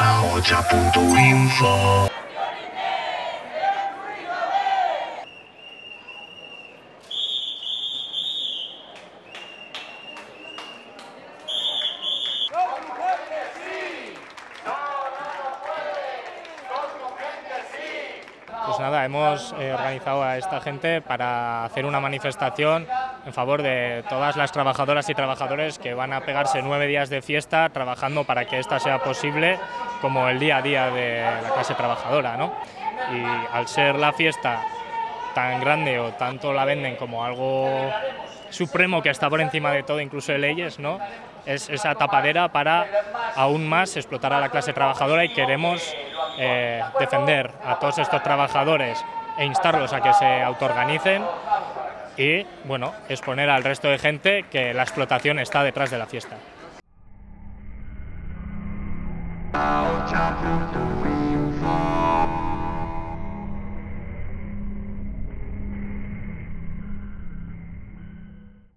ahocha.info. Pues nada, hemos organizado a esta gente para hacer una manifestación en favor de todas las trabajadoras y trabajadores que van a pegarse 9 días de fiesta trabajando para que esta sea posible, como el día a día de la clase trabajadora, ¿no? Y al ser la fiesta tan grande o tanto la venden como algo supremo que está por encima de todo, incluso de leyes, ¿no? Es esa tapadera para aún más explotar a la clase trabajadora, y queremos defender a todos estos trabajadores e instarlos a que se autoorganicen y, bueno, exponer al resto de gente que la explotación está detrás de la fiesta.